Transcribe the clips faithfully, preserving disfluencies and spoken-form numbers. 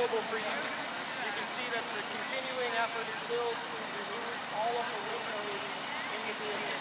available for use. You can see that the continuing effort is still to remove all of the windows in the vehicle.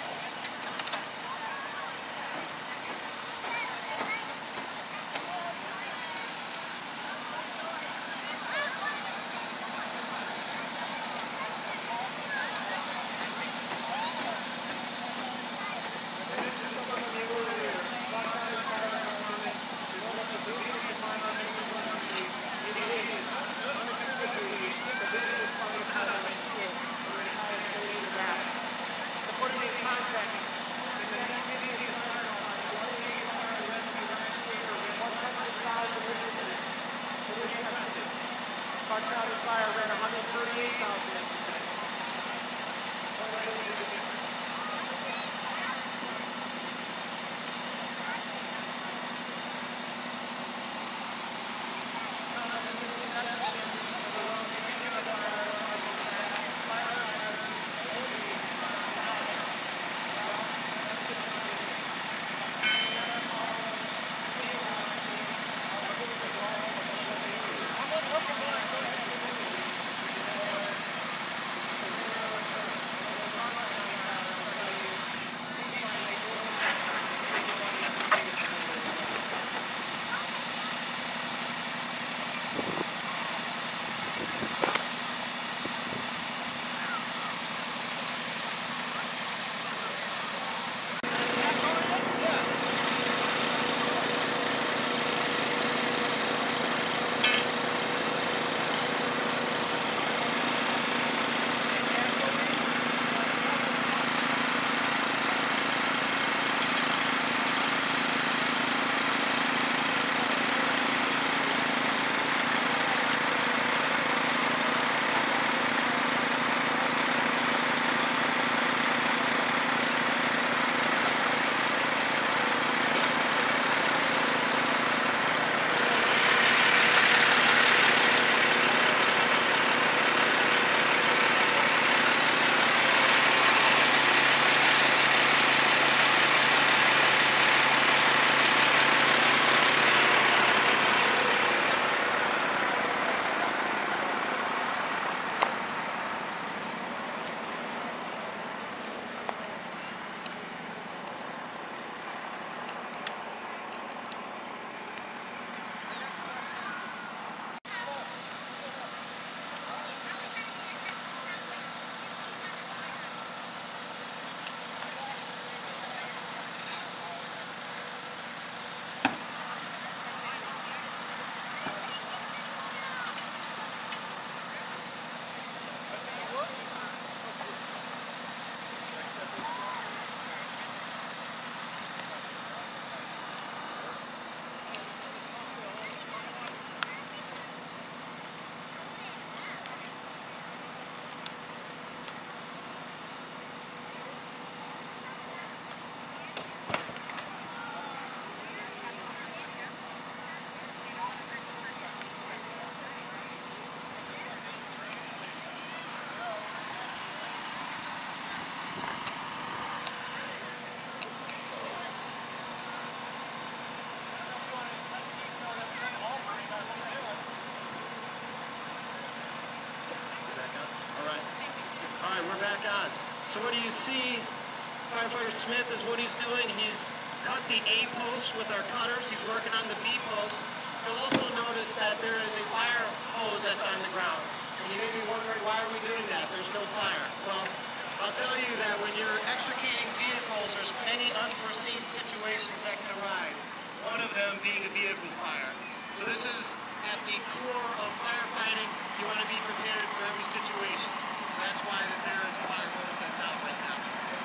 Our county fire ran one hundred thirty-eight thousand. We're back on. So what do you see? Firefighter Smith is what he's doing. He's cut the A post with our cutters. He's working on the B post. You'll also notice that there is a fire hose that's on the ground. And you may be wondering, why are we doing that? There's no fire. Well, I'll tell you that when you're extricating vehicles, there's many unforeseen situations that can arise. One of them being a vehicle fire. So this is at the core of firefighting. You want to be prepared for every situation. That's why that there is a fire hose that's out right now.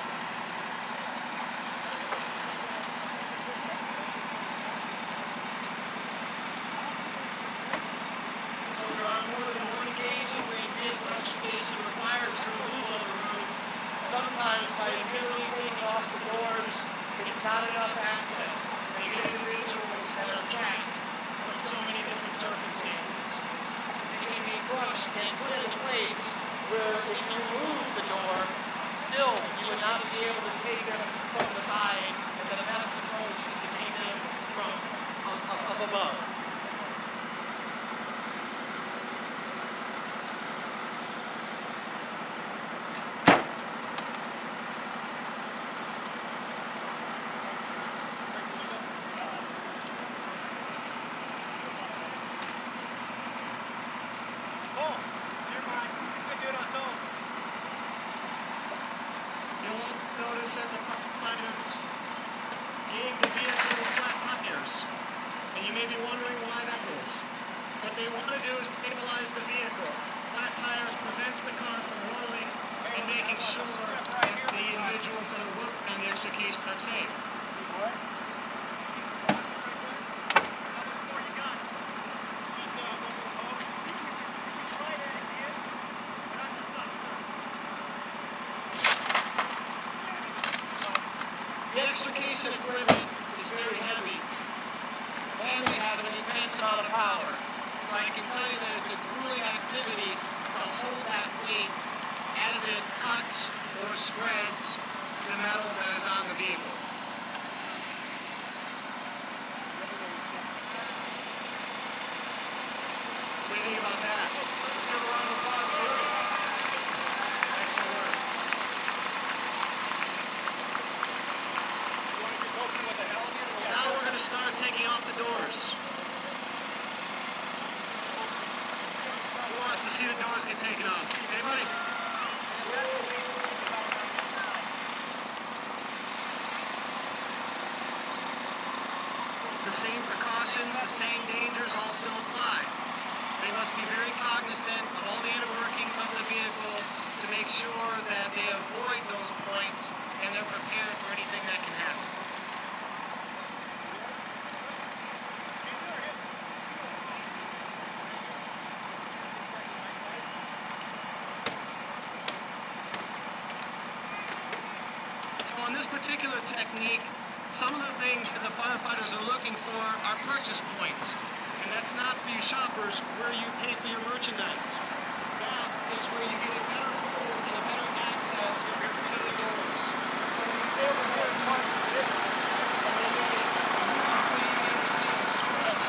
So there are more than one occasion where you get extrication required to remove the roof. Sometimes by merely taking off the doors, it's not enough access. And you get individuals that are trapped from so many different circumstances. It can be crushed and put in place where if you remove the door, still you would not be able to take them from the side, and the best approach is to take them from up, up, up above. may be wondering why that is. What they want to do is stabilize the vehicle. Flat tires prevents the car from rolling and making sure that the individuals that are working on the extra keys are safe. The extrication equipment is very heavy, and they have an intense amount of power. So I can tell you that it's a grueling activity to hold that weight as it cuts or spreads the metal that is on the vehicle. What do you think about that? Let's give a round of applause to him. Excellent work. Now we're going to start taking off the doors. Who wants to see the doors get taken off? Anybody? The same precautions, the same dangers all still apply. They must be very cognizant of all the inner workings of the vehicle to make sure that they avoid those points and they're prepared for anything that can happen. So on this particular technique, some of the things that the firefighters are looking for are purchase points. And that's not for you shoppers where you pay for your merchandise. That is where you get a better hold and a better access to the doors. So when you see the doors, please understand the stretch.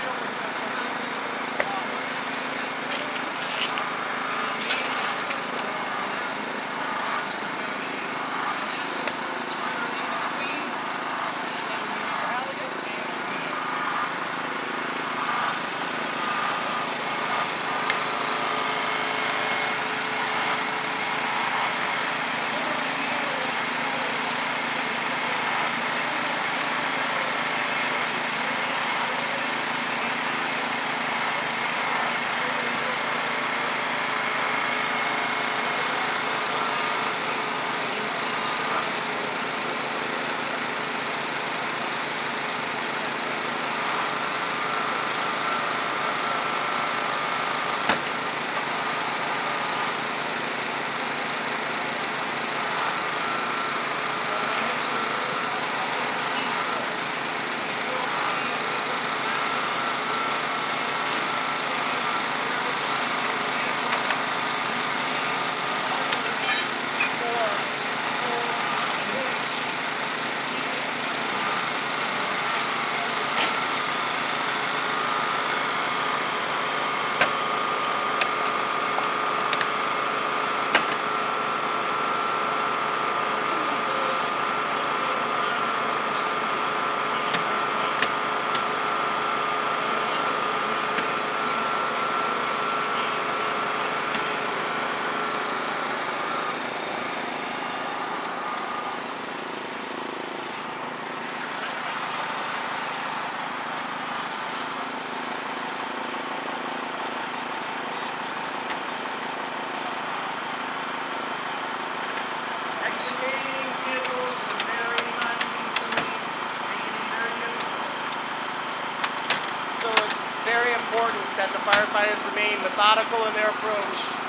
Very important that the firefighters remain methodical in their approach